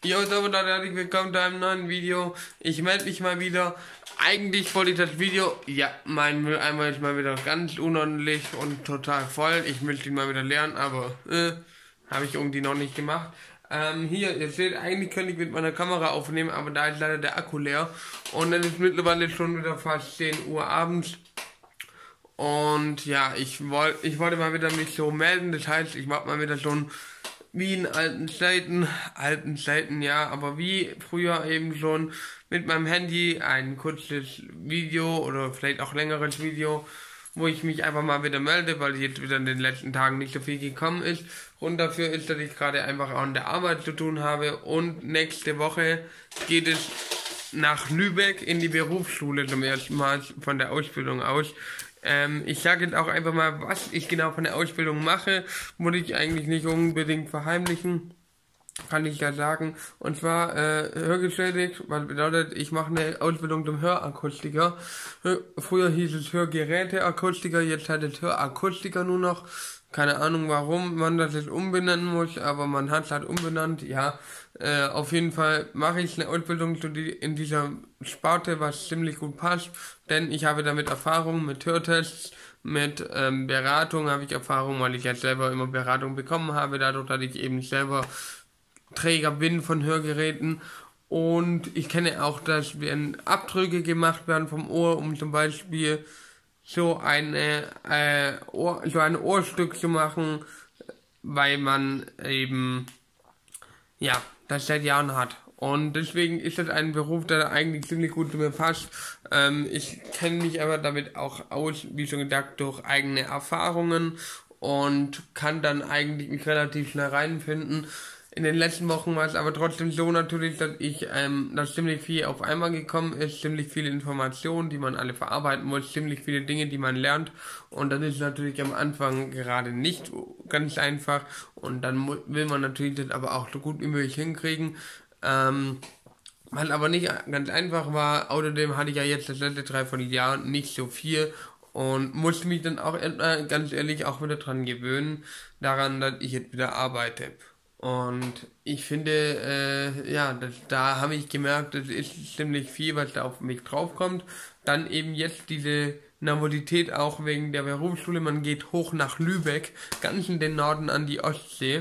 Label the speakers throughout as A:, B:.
A: Jo, damit herzlich willkommen zu einem neuen Video. Ich melde mich mal wieder. Eigentlich wollte ich das Video, ja, mein Mülleimer ist mal wieder ganz unordentlich und total voll. Ich möchte ihn mal wieder lernen, aber habe ich irgendwie noch nicht gemacht. Hier, ihr seht, eigentlich könnte ich mit meiner Kamera aufnehmen, aber da ist leider der Akku leer. Und es ist mittlerweile schon wieder fast 10 Uhr abends. Und ja, ich wollte mal wieder mich so melden. Das heißt, ich mache mal wieder so ein wie in alten Zeiten, ja, aber wie früher eben schon mit meinem Handy ein kurzes Video oder vielleicht auch längeres Video, wo ich mich einfach mal wieder melde, weil jetzt wieder in den letzten Tagen nicht so viel gekommen ist. Und dafür ist, dass ich gerade einfach auch an der Arbeit zu tun habe und nächste Woche geht es nach Lübeck in die Berufsschule zum ersten Mal von der Ausbildung aus. Ich sage jetzt auch einfach mal, was ich genau von der Ausbildung mache, muss ich eigentlich nicht unbedingt verheimlichen, kann ich ja sagen. Und zwar hörgeschädigt, was bedeutet, ich mache eine Ausbildung zum Hörakustiker. Früher hieß es Hörgeräteakustiker, jetzt hat es Hörakustiker nur noch. Keine Ahnung, warum man das jetzt umbenennen muss, aber man hat es halt umbenannt, ja. Auf jeden Fall mache ich eine Ausbildung in dieser Sparte, was ziemlich gut passt, denn ich habe damit Erfahrung mit Hörtests, mit Beratung habe ich Erfahrung, weil ich ja selber immer Beratung bekommen habe, dadurch, dass ich eben selber Träger bin von Hörgeräten. Und ich kenne auch, dass wenn Abdrücke gemacht werden vom Ohr, um zum Beispiel so ein Ohrstück zu machen, weil man eben, ja, das seit Jahren hat. Und deswegen ist das ein Beruf, der eigentlich ziemlich gut zu mir passt. Ich kenne mich aber damit auch aus, wie schon gesagt, durch eigene Erfahrungen und kann dann eigentlich mich relativ schnell reinfinden. In den letzten Wochen war es aber trotzdem so natürlich, dass dass ziemlich viel auf einmal gekommen ist, ziemlich viele Informationen, die man alle verarbeiten muss, ziemlich viele Dinge, die man lernt. Und das ist natürlich am Anfang gerade nicht ganz einfach. Und dann will man natürlich das aber auch so gut wie möglich hinkriegen. Was aber nicht ganz einfach war, außerdem hatte ich ja jetzt das letzte 3 Jahre nicht so viel. Und musste mich dann auch ganz ehrlich auch wieder dran gewöhnen, daran, dass ich jetzt wieder arbeite. Und ich finde, da habe ich gemerkt, es ist ziemlich viel, was da auf mich draufkommt. Dann eben jetzt diese Nervosität auch wegen der Berufsschule. Man geht hoch nach Lübeck, ganz in den Norden an die Ostsee.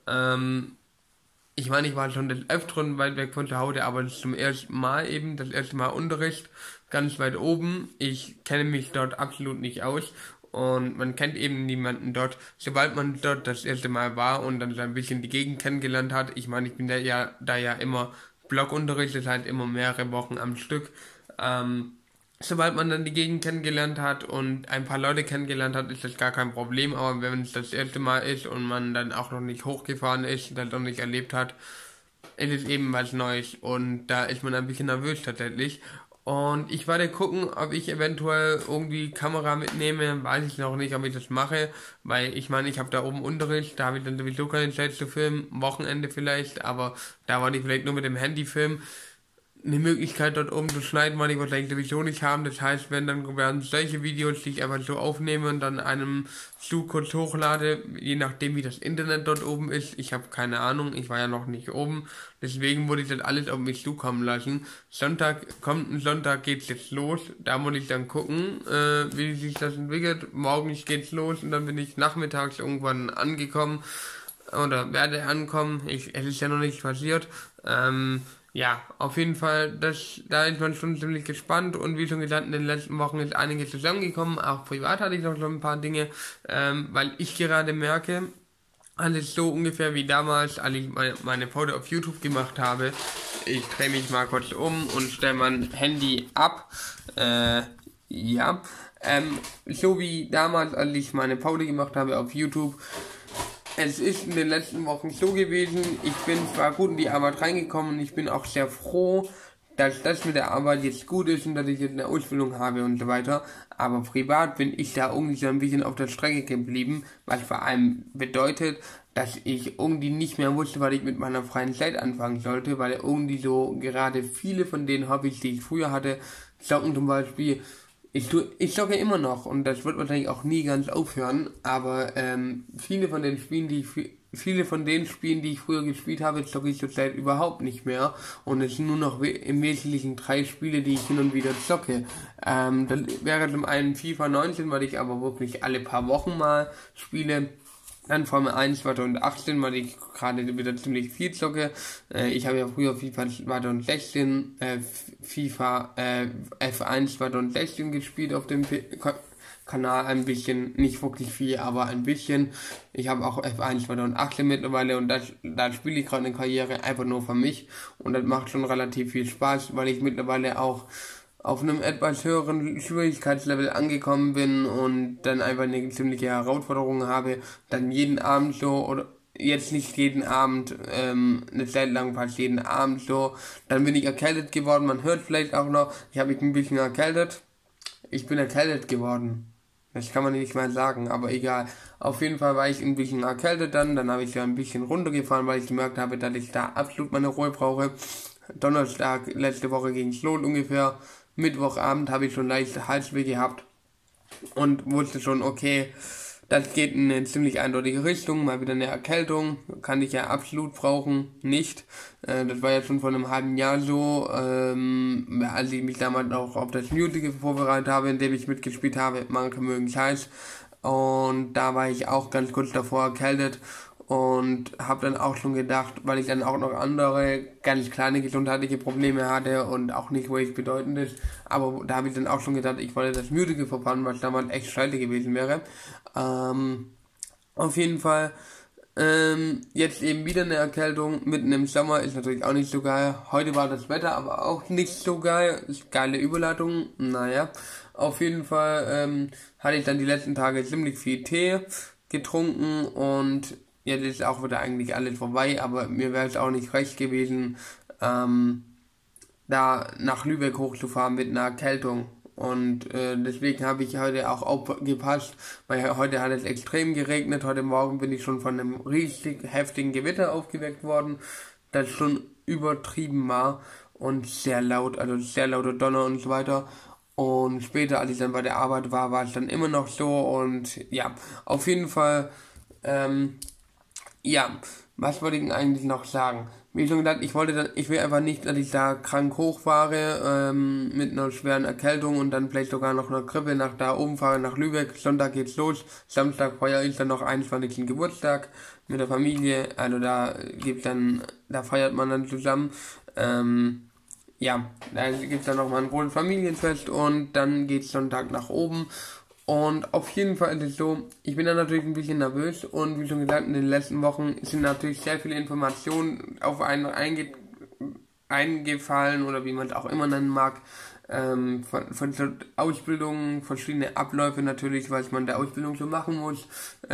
A: Ich meine, ich war schon des Öfteren weit weg von zu Hause, aber das erste Mal Unterricht, ganz weit oben. Ich kenne mich dort absolut nicht aus. Und man kennt eben niemanden dort. Sobald man dort das erste Mal war und dann so ein bisschen die Gegend kennengelernt hat, ich meine, ich bin da ja immer Blockunterricht, das heißt immer mehrere Wochen am Stück. Sobald man dann die Gegend kennengelernt hat und ein paar Leute kennengelernt hat, ist das gar kein Problem. Aber wenn es das erste Mal ist und man dann auch noch nicht hochgefahren ist, das noch nicht erlebt hat, ist es eben was Neues. Und da ist man ein bisschen nervös tatsächlich. Und ich werde gucken, ob ich eventuell irgendwie Kamera mitnehme, weiß ich noch nicht, ob ich das mache, weil ich meine, ich habe da oben Unterricht, da habe ich dann sowieso keine Zeit zu filmen, Wochenende vielleicht, aber da wollte ich vielleicht nur mit dem Handy filmen. Eine Möglichkeit dort oben zu schneiden, weil ich wahrscheinlich sowieso nicht haben. Das heißt, wenn dann werden solche Videos, die ich einfach so aufnehme und dann einem Zug kurz hochlade, je nachdem wie das Internet dort oben ist. Ich habe keine Ahnung, ich war ja noch nicht oben. Deswegen wurde ich das alles auf mich zukommen lassen. Sonntag geht's jetzt los. Da muss ich dann gucken, wie sich das entwickelt. Morgens geht's los und dann bin ich nachmittags irgendwann angekommen oder werde ankommen. Es ist ja noch nicht passiert. Ja, auf jeden Fall, da ist man schon ziemlich gespannt und wie schon gesagt, in den letzten Wochen ist einiges zusammengekommen, auch privat hatte ich noch so ein paar Dinge, weil ich gerade merke, alles so ungefähr wie damals, als ich meine Foto auf YouTube gemacht habe. Ich drehe mich mal kurz um und stelle mein Handy ab, so wie damals, als ich meine Foto gemacht habe auf YouTube. Es ist in den letzten Wochen so gewesen, ich bin zwar gut in die Arbeit reingekommen, ich bin auch sehr froh, dass das mit der Arbeit jetzt gut ist und dass ich jetzt eine Ausbildung habe und so weiter, aber privat bin ich da irgendwie so ein bisschen auf der Strecke geblieben, was vor allem bedeutet, dass ich irgendwie nicht mehr wusste, was ich mit meiner freien Zeit anfangen sollte, weil irgendwie so gerade viele von den Hobbys, die ich früher hatte, Zocken zum Beispiel, ich zocke immer noch und das wird wahrscheinlich auch nie ganz aufhören, aber viele von den Spielen, die ich viele von den Spielen, die ich früher gespielt habe, zocke ich zurzeit überhaupt nicht mehr. Und es sind nur noch im Wesentlichen 3 Spiele, die ich hin und wieder zocke. Das wäre zum einen FIFA 19, weil ich aber wirklich alle paar Wochen mal spiele. Dann Formel 1 2018, weil ich gerade wieder ziemlich viel zocke. Ich habe ja früher FIFA 2016, F1 2016 gespielt auf dem Kanal, ein bisschen, nicht wirklich viel, aber ein bisschen. Ich habe auch F1 2018 mittlerweile und da spiele ich gerade eine Karriere einfach nur für mich und das macht schon relativ viel Spaß, weil ich mittlerweile auch auf einem etwas höheren Schwierigkeitslevel angekommen bin und dann einfach eine ziemliche Herausforderung habe, dann jeden Abend so, oder jetzt nicht jeden Abend, eine Zeit lang fast jeden Abend so, dann bin ich erkältet geworden, man hört vielleicht auch noch, ich habe mich ein bisschen erkältet, ich bin erkältet geworden. Das kann man nicht mal sagen, aber egal. Auf jeden Fall war ich ein bisschen erkältet dann habe ich ja ein bisschen runtergefahren, weil ich gemerkt habe, dass ich da absolut meine Ruhe brauche. Donnerstag, letzte Woche ging's los ungefähr. Mittwochabend habe ich schon leichte Halsweh gehabt und wusste schon, okay, das geht in eine ziemlich eindeutige Richtung, mal wieder eine Erkältung, kann ich ja absolut brauchen, nicht. Das war ja schon vor einem halben Jahr so, als ich mich damals auch auf das Newtige vorbereitet habe, in dem ich mitgespielt habe, manche mögen es heiß. Und da war ich auch ganz kurz davor erkältet und habe dann auch schon gedacht, weil ich dann auch noch andere ganz kleine gesundheitliche Probleme hatte und auch nicht wirklich bedeutend ist, aber da habe ich dann auch schon gedacht, ich wollte das Müdige verpannen, was damals echt scheiße gewesen wäre. Auf jeden Fall jetzt eben wieder eine Erkältung mitten im Sommer, ist natürlich auch nicht so geil. Heute war das Wetter aber auch nicht so geil, ist geile Überleitung, naja. Auf jeden Fall hatte ich dann die letzten Tage ziemlich viel Tee getrunken und jetzt ist auch wieder eigentlich alles vorbei, aber mir wäre es auch nicht recht gewesen, da nach Lübeck hochzufahren mit einer Erkältung. Und deswegen habe ich heute auch aufgepasst, weil heute hat es extrem geregnet. Heute Morgen bin ich schon von einem richtig heftigen Gewitter aufgeweckt worden, das schon übertrieben war und sehr laut, also sehr lauter Donner und so weiter. Und später, als ich dann bei der Arbeit war, war es dann immer noch so und ja, auf jeden Fall, ja, was wollte ich denn eigentlich noch sagen? Wie schon gesagt, ich will einfach nicht, dass ich da krank hochfahre, mit einer schweren Erkältung und dann vielleicht sogar noch einer Grippe nach da oben fahre, nach Lübeck. Sonntag geht's los, Samstag feiere ich dann noch 21. Geburtstag mit der Familie, also da feiert man dann zusammen, ja, da gibt's dann nochmal ein großes Familienfest und dann geht's Sonntag nach oben. Und auf jeden Fall ist es so, ich bin da natürlich ein bisschen nervös und wie schon gesagt, in den letzten Wochen sind natürlich sehr viele Informationen auf einen eingefallen oder wie man es auch immer nennen mag, von der Ausbildung, verschiedene Abläufe natürlich, was man der Ausbildung so machen muss,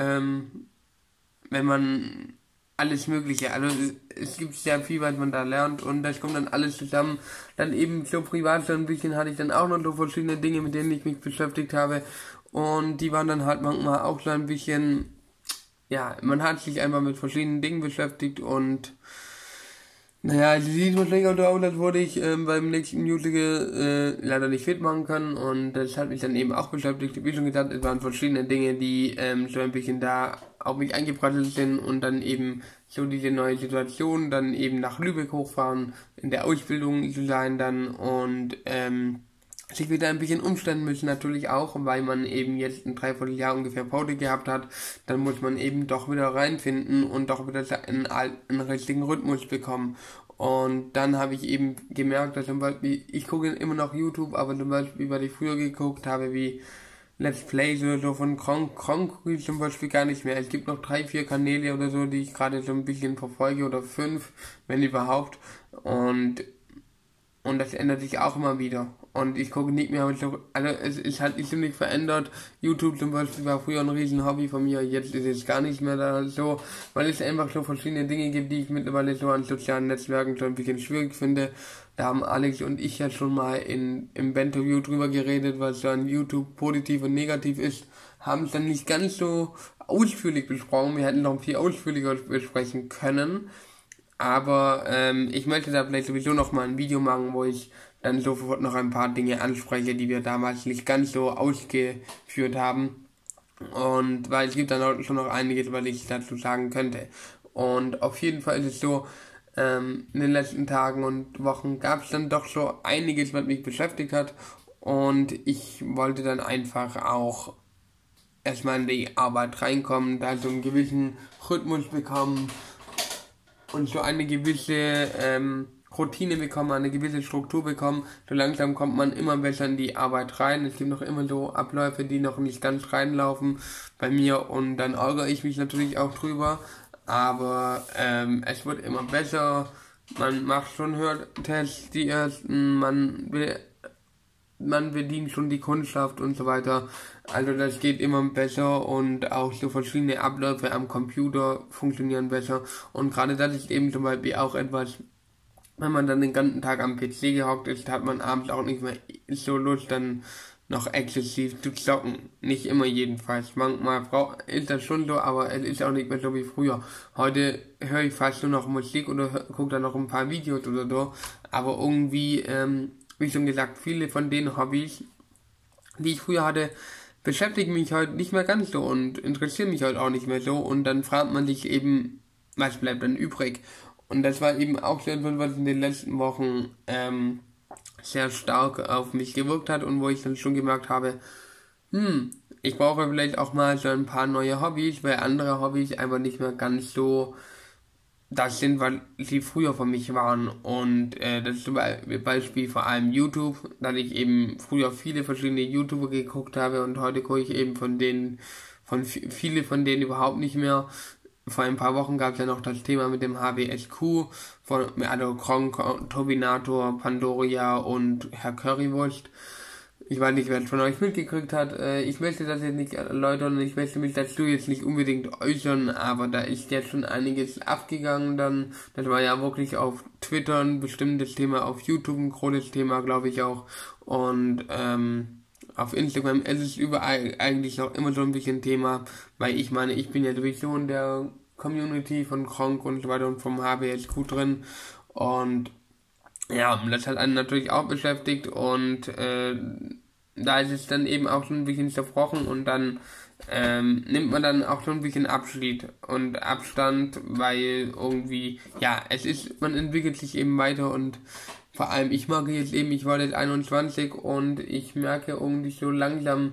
A: wenn man alles Mögliche, also es gibt sehr viel, was man da lernt und das kommt dann alles zusammen. Dann eben so privat so ein bisschen hatte ich dann auch noch so verschiedene Dinge, mit denen ich mich beschäftigt habe und die waren dann halt manchmal auch so ein bisschen, ja, man hat sich einfach mit verschiedenen Dingen beschäftigt und naja, es sieht wahrscheinlich auch so aus, als würde ich beim nächsten Musical leider nicht fit machen können und das hat mich dann eben auch beschäftigt. Wie schon gesagt, es waren verschiedene Dinge, die so ein bisschen da auf mich eingeprasselt sind und dann eben so diese neue Situation, dann eben nach Lübeck hochfahren, in der Ausbildung zu sein dann und sich wieder ein bisschen umstellen müssen natürlich auch, weil man eben jetzt ein Dreivierteljahr ungefähr Pause gehabt hat, dann muss man eben doch wieder reinfinden und doch wieder einen richtigen Rhythmus bekommen. Und dann habe ich eben gemerkt, dass zum Beispiel, ich gucke immer noch YouTube, aber zum Beispiel, weil ich früher geguckt habe, wie Let's Plays oder so von Kronk gucke ich zum Beispiel gar nicht mehr. Es gibt noch 3, 4 Kanäle oder so, die ich gerade so ein bisschen verfolge oder 5, wenn überhaupt. Und das ändert sich auch immer wieder. Und ich gucke nicht mehr, also es hat sich ziemlich verändert. YouTube zum Beispiel war früher ein riesen Hobby von mir, jetzt ist es gar nicht mehr da so, weil es einfach so verschiedene Dinge gibt, die ich mittlerweile so an sozialen Netzwerken so ein bisschen schwierig finde. Da haben Alex und ich ja schon mal im Bentoview drüber geredet, was so an YouTube positiv und negativ ist, haben es dann nicht ganz so ausführlich besprochen. Wir hätten noch viel ausführlicher besprechen können. Aber ich möchte da vielleicht sowieso noch mal ein Video machen, wo ich dann sofort noch ein paar Dinge anspreche, die wir damals nicht ganz so ausgeführt haben. Und weil es gibt dann auch schon noch einiges, was ich dazu sagen könnte. Und auf jeden Fall ist es so, in den letzten Tagen und Wochen gab es dann doch so einiges, was mich beschäftigt hat. Und ich wollte dann einfach auch erstmal in die Arbeit reinkommen, da so einen gewissen Rhythmus bekommen und so eine gewisse Routine bekommen, eine gewisse Struktur bekommen. So langsam kommt man immer besser in die Arbeit rein. Es gibt noch immer so Abläufe, die noch nicht ganz reinlaufen bei mir und dann ärgere ich mich natürlich auch drüber. Aber es wird immer besser. Man macht schon Hörtests, die ersten, man bedient schon die Kundschaft und so weiter. Also das geht immer besser und auch so verschiedene Abläufe am Computer funktionieren besser. Und gerade das ist eben zum Beispiel auch etwas, wenn man dann den ganzen Tag am PC gehockt ist, hat man abends auch nicht mehr so Lust, dann noch exzessiv zu zocken. Nicht immer jedenfalls. Manchmal ist das schon so, aber es ist auch nicht mehr so wie früher. Heute höre ich fast nur noch Musik oder gucke dann noch ein paar Videos oder so. Aber irgendwie, wie schon gesagt, viele von den Hobbys, die ich früher hatte, beschäftigen mich heute nicht mehr ganz so und interessieren mich heute auch nicht mehr so. Und dann fragt man sich eben, was bleibt dann übrig? Und das war eben auch so etwas, was in den letzten Wochen sehr stark auf mich gewirkt hat und wo ich dann schon gemerkt habe, ich brauche vielleicht auch mal so ein paar neue Hobbys, weil andere Hobbys einfach nicht mehr ganz so das sind, weil sie früher für mich waren. Und das ist zum Beispiel vor allem YouTube, dass ich eben früher viele verschiedene YouTuber geguckt habe und heute gucke ich eben viele von denen überhaupt nicht mehr. Vor ein paar Wochen gab es ja noch das Thema mit dem HBSQ, also Kronk, Tobinator, Pandoria und Herr Currywurst. Ich weiß nicht, wer es von euch mitgekriegt hat. Ich möchte das jetzt nicht erläutern, ich möchte mich dazu jetzt nicht unbedingt äußern, aber da ist jetzt schon einiges abgegangen dann. Das war ja wirklich auf Twitter ein bestimmtes Thema, auf YouTube ein großes Thema, glaube ich auch. Und auf Instagram ist es überall eigentlich noch immer so ein bisschen Thema, weil ich meine, ich bin ja sowieso in der Community von Kronk und so weiter und vom HBSQ drin und ja, das hat einen natürlich auch beschäftigt und da ist es dann eben auch schon ein bisschen zerbrochen und dann nimmt man dann auch schon ein bisschen Abschied und Abstand, weil irgendwie, ja, man entwickelt sich eben weiter und vor allem ich mag jetzt eben, ich war jetzt 21 und ich merke irgendwie so langsam,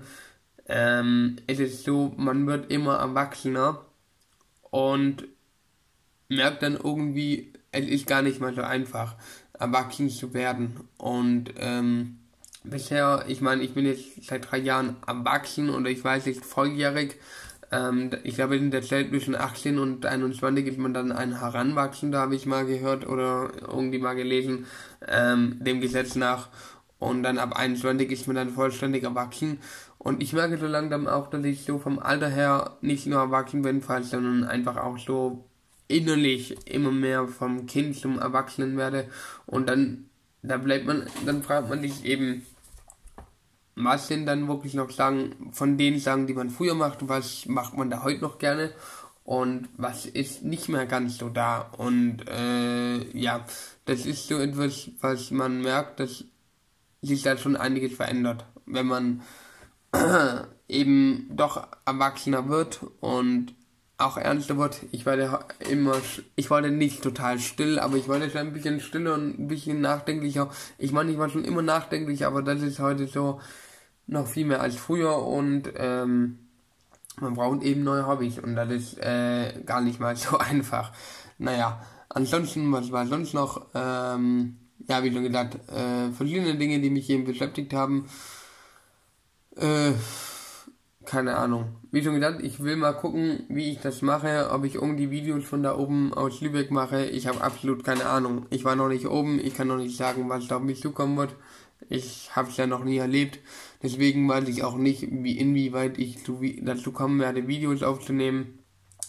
A: ist es so, man wird immer erwachsener und merkt dann irgendwie, es ist gar nicht mal so einfach, erwachsen zu werden. Und bisher, ich meine, ich bin jetzt seit 3 Jahren erwachsen und ich weiß nicht, volljährig. Ich glaube, in der Zeit zwischen 18 und 21 ist man dann ein Heranwachsender, habe ich mal gehört oder irgendwie mal gelesen, dem Gesetz nach. Und dann ab 21 ist man dann vollständig erwachsen. Und ich merke so langsam auch, dass ich so vom Alter her nicht nur erwachsen bin, sondern einfach auch so innerlich immer mehr vom Kind zum Erwachsenen werde. Und dann fragt man sich eben, was sind dann wirklich noch Sachen, von den Sachen, die man früher macht, was macht man da heute noch gerne und was ist nicht mehr ganz so da. Und ja, das ist so etwas, was man merkt, dass sich da schon einiges verändert, wenn man eben doch erwachsener wird und auch ernster wird. Ich war nicht total still, aber ich war schon ein bisschen stiller und ein bisschen nachdenklicher. Ich meine, ich war schon immer nachdenklich, aber das ist heute so noch viel mehr als früher und man braucht eben neue Hobbys und das ist gar nicht mal so einfach. Naja, ansonsten, was war sonst noch? Ja, wie schon gesagt, verschiedene Dinge, die mich eben beschäftigt haben. Keine Ahnung. Wie schon gesagt, ich will mal gucken, wie ich das mache, ob ich irgendwie Videos von da oben aus Lübeck mache. Ich habe absolut keine Ahnung. Ich war noch nicht oben, ich kann noch nicht sagen, was da auf mich zukommen wird. Ich habe es ja noch nie erlebt. Deswegen weiß ich auch nicht, inwieweit ich dazu kommen werde, Videos aufzunehmen.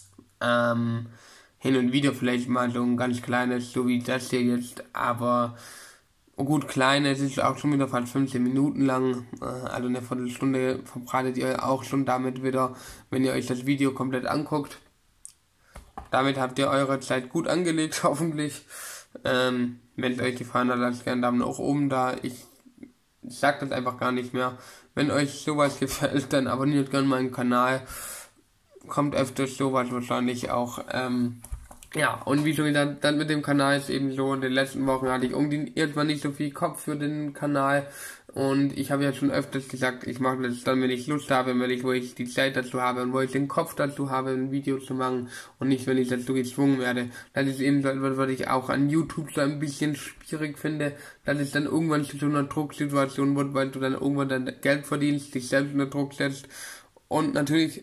A: Hin und wieder vielleicht mal so ein ganz kleines, so wie das hier jetzt, aber gut, klein, es ist auch schon wieder fast 15 Minuten lang, also eine Viertelstunde verbratet ihr auch schon damit wieder, wenn ihr euch das Video komplett anguckt. Damit habt ihr eure Zeit gut angelegt, hoffentlich. Wenn es euch gefallen hat, lasst gerne einen Daumen nach oben da. sag das einfach gar nicht mehr. Wenn euch sowas gefällt, dann abonniert gerne meinen Kanal. Kommt öfters sowas wahrscheinlich auch. Ja, und wie schon gesagt, dann mit dem Kanal ist eben so, in den letzten Wochen hatte ich irgendwie irgendwann nicht so viel Kopf für den Kanal. Und ich habe ja schon öfters gesagt, ich mache das dann, wenn ich Lust habe, wo ich die Zeit dazu habe und wo ich den Kopf dazu habe, ein Video zu machen und nicht, wenn ich dazu gezwungen werde. Das ist eben so etwas, was ich auch an YouTube so ein bisschen schwierig finde, dass es dann irgendwann zu so einer Drucksituation wird, weil du dann irgendwann dann Geld verdienst, dich selbst unter Druck setzt und natürlich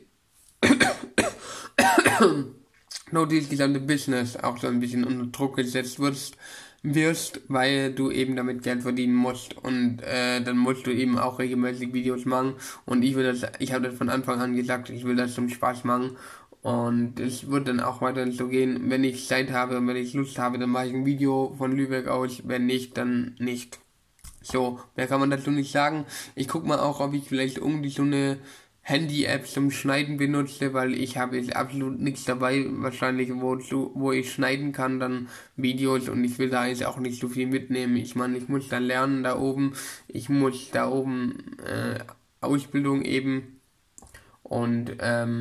A: nur dieses gesamte Business auch so ein bisschen unter Druck gesetzt wirst, weil du eben damit Geld verdienen musst und dann musst du eben auch regelmäßig Videos machen und ich habe das von Anfang an gesagt, ich will das zum Spaß machen und es wird dann auch weiterhin so gehen, wenn ich Zeit habe und wenn ich Lust habe, dann mache ich ein Video von Lübeck aus, wenn nicht, dann nicht. So, mehr kann man dazu nicht sagen. Ich guck mal auch, ob ich vielleicht irgendwie so eine Handy-App zum Schneiden benutze, weil ich habe jetzt absolut nichts dabei, wahrscheinlich wo ich schneiden kann, dann Videos und ich will da jetzt auch nicht so viel mitnehmen. Ich meine, ich muss da lernen da oben, ich muss da oben Ausbildung eben und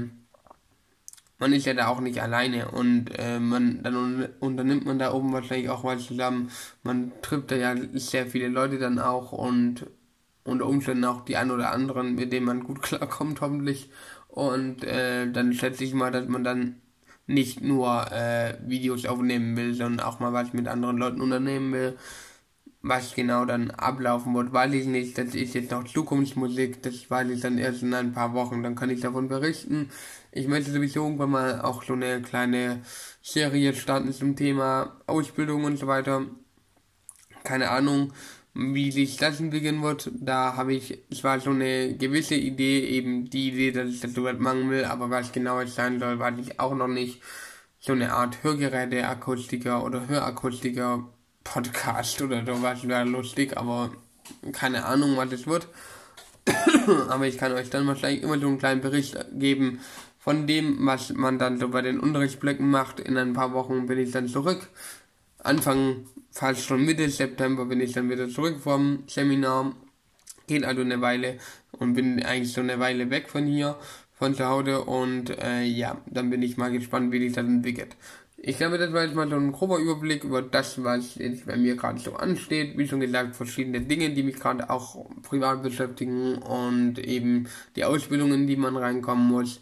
A: man ist ja da auch nicht alleine und dann unternimmt man da oben wahrscheinlich auch was zusammen. Man trifft da ja sehr viele Leute dann auch und unter Umständen auch die ein oder anderen, mit denen man gut klarkommt hoffentlich. Und dann schätze ich mal, dass man dann nicht nur Videos aufnehmen will, sondern auch mal was mit anderen Leuten unternehmen will. Was genau dann ablaufen wird, weiß ich nicht. Das ist jetzt noch Zukunftsmusik, das weiß ich dann erst in ein paar Wochen, dann kann ich davon berichten. Ich möchte sowieso irgendwann mal auch so eine kleine Serie starten zum Thema Ausbildung und so weiter. Keine Ahnung, wie sich das entwickeln wird. Da habe ich zwar so eine gewisse Idee, eben die Idee, dass ich das so weit machen will, aber was genau es sein soll, weiß ich auch noch nicht. So eine Art Hörgeräte-Akustiker oder Hörakustiker Podcast oder sowas wäre lustig, aber keine Ahnung, was es wird. Aber ich kann euch dann wahrscheinlich immer so einen kleinen Bericht geben von dem, was man dann so bei den Unterrichtsblöcken macht. In ein paar Wochen bin ich dann zurück. Anfang, fast schon Mitte September bin ich dann wieder zurück vom Seminar. Geht also eine Weile und bin eigentlich so eine Weile weg von hier, von zu Hause und ja, dann bin ich mal gespannt, wie sich das entwickelt. Ich glaube, das war jetzt mal so ein grober Überblick über das, was jetzt bei mir gerade so ansteht. Wie schon gesagt, verschiedene Dinge, die mich gerade auch privat beschäftigen und eben die Ausbildungen, die man reinkommen muss.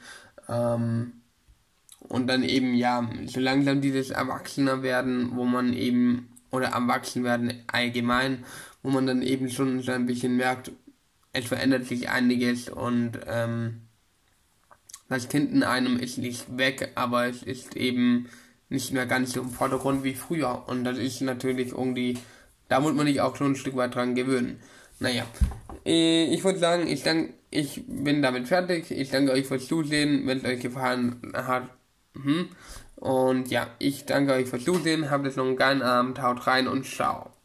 A: Und dann eben, ja, so langsam dieses Erwachsener werden, wo man eben, oder erwachsen werden allgemein, wo man dann eben schon so ein bisschen merkt, es verändert sich einiges und das Kind in einem ist nicht weg, aber es ist eben nicht mehr ganz so im Vordergrund wie früher. Und das ist natürlich irgendwie, da muss man sich auch schon ein Stück weit dran gewöhnen. Naja, ich würde sagen, ich bin damit fertig. Ich danke euch fürs Zusehen, wenn es euch gefallen hat. Und ja, ich danke euch fürs Zusehen. Habt jetzt noch einen geilen Abend, haut rein und ciao.